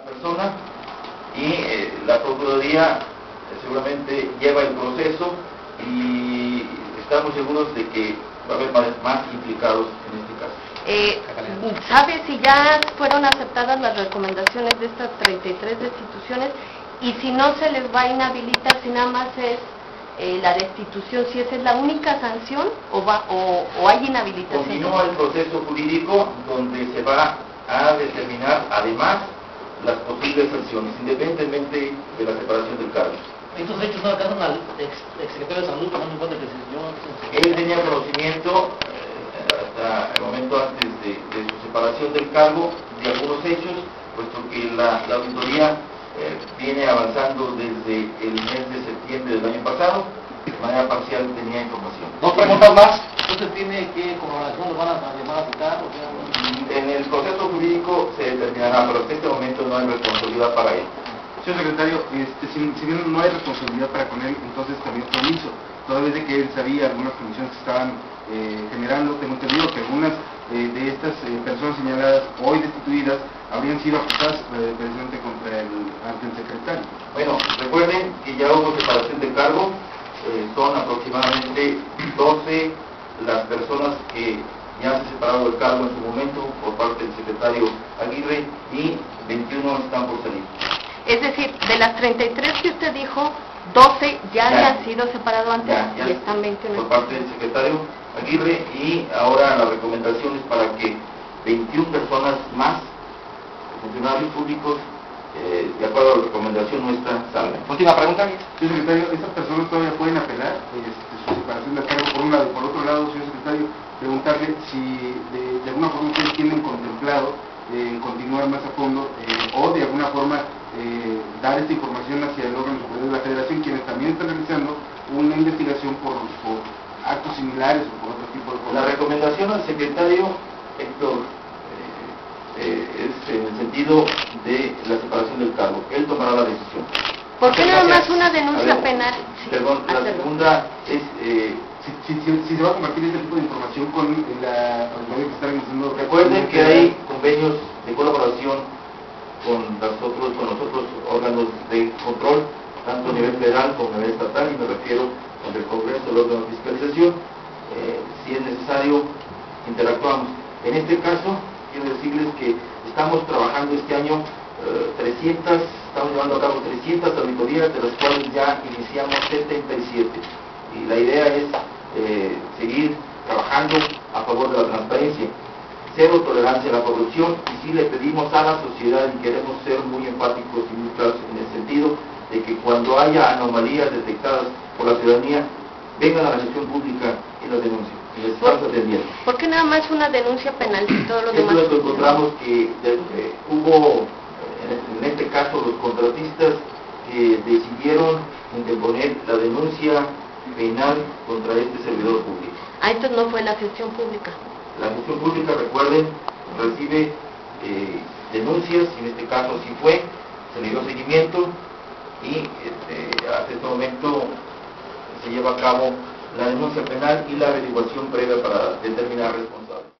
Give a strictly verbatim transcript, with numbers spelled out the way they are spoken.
persona y eh, la Procuraduría eh, seguramente lleva el proceso y estamos seguros de que va a haber más, más implicados en este caso. Eh, ¿Sabe si ya fueron aceptadas las recomendaciones de estas treinta y tres destituciones? Y si no se les va a inhabilitar, si nada más es eh, la destitución, si esa es la única sanción o, va, o, o hay inhabilitación. Continúa el proceso jurídico donde se va a determinar además las posibles sanciones, independientemente de la separación del cargo. Estos hechos no alcanzan al ex, ex secretario de Salud, tomando en cuenta que el señor... Él tenía conocimiento eh, hasta el momento antes de, de su separación del cargo de algunos hechos, puesto que la, la auditoría eh, viene avanzando desde el mes de septiembre del año pasado, de manera parcial tenía información. Dos preguntas más. ¿Usted tiene qué colaboración lo van a llamar a citar? O sea, en el proceso jurídico se determinará, pero hasta este momento no hay responsabilidad para él. Señor secretario, este, si, si bien no hay responsabilidad para con él, entonces también fue omiso. Toda vez de que él sabía algunas condiciones que estaban eh, generando, tengo entendido que algunas eh, de estas eh, personas señaladas, hoy destituidas, habrían sido acusadas eh, precisamente contra el, ante el secretario. Bueno, recuerden que ya hubo separación de cargo, eh, son aproximadamente doce las personas que ya se separaron del cargo en su momento por parte del secretario Aguirre y veintiuno están por salir. Es decir, de las treinta y tres que usted dijo, doce ya, ya han sido separados antes ya, ya, y están veintiuno. Por parte del secretario Aguirre y ahora la recomendación es para que veintiuna personas más, funcionarios públicos, eh, de acuerdo a la recomendación nuestra, salgan. Última pregunta. Señor secretario, ¿estas personas todavía pueden apelar este, su separación del cargo por un lado? Y por otro lado, señor secretario, preguntarle si de, de alguna forma ustedes tienen contemplado eh, continuar más a fondo eh, o de alguna forma eh, dar esta información hacia el órgano superior de la Federación, quienes también están realizando una investigación por, por actos similares o por otro tipo de cosas. La recomendación al secretario Héctor eh, eh, es en el sentido de la separación del cargo. Él tomará la decisión. ¿Por qué nada más una A denuncia ver, penal? Perdón, la Hacerlo. segunda es... Eh, Si, si, si, si se va a compartir este tipo de información con la auditoría que está realizando... recuerden que hay convenios de colaboración con nosotros, con los otros órganos de control, tanto a nivel federal como a nivel estatal, y me refiero con el Congreso, el órgano de fiscalización. Eh, si es necesario, interactuamos. En este caso, quiero decirles que estamos trabajando este año eh, trescientas, estamos llevando a cabo trescientas auditorías, de las cuales ya iniciamos setenta y siete. Y la idea es eh, seguir trabajando a favor de la transparencia, cero tolerancia a la corrupción, y sí le pedimos a la sociedad, y queremos ser muy enfáticos y muy claros en el sentido de que cuando haya anomalías detectadas por la ciudadanía, vengan a la gestión pública y las denuncien, y les estamos atendiendo. ¿Por qué nada más una denuncia penal y todo lo Esto demás? es lo que encontramos que de, eh, hubo, en este caso, los contratistas que decidieron interponer la denuncia penal contra este servidor público. Ah, entonces no fue la gestión pública. La gestión pública, recuerden, recibe eh, denuncias, y en este caso sí fue, se le dio seguimiento y este, hasta este momento se lleva a cabo la denuncia penal y la averiguación previa para determinar responsables.